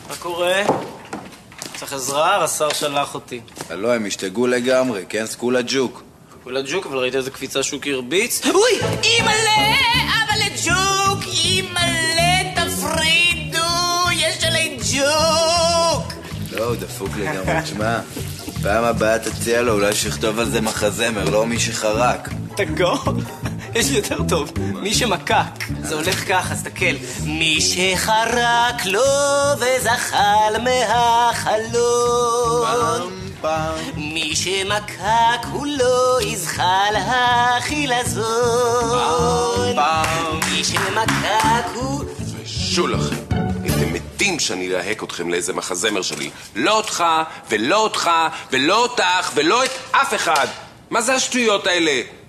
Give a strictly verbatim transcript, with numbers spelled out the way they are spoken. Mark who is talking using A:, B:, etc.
A: מה קורה? צריך עזרה? השר שלח אותי.
B: לא, הם השתגעו לגמרי, כן? סקולה ג'וק.
A: סקולה ג'וק, אבל ראית איזה קפיצה שוק הרביץ? אוי! אימא'לה! אבל לג'וק! אימא'לה! תפרידו! יש עלי ג'וק!
B: לא, הוא דפוק לגמרי. תשמע, פעם הבאה תציע לו, אולי שכתוב על זה מחזמר, לא מי שחרק.
A: תגור? יש לי יותר טוב. מי שמקק. זה הולך ככה, סתכל. מי שחרק לו וזחל מהחלון. מי שמקק הוא לא יזחל החילזון. מי שמקק הוא...
C: תתביישו לכם. אתם מתים שאני להק אתכם לאיזה מחזמר שלי. לא אותך, ולא אותך, ולא אותך, ולא את אף אחד. מה זה השטויות האלה?